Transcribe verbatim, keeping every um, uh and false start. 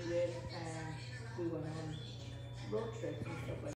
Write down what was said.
where uh, we went on road trips and stuff like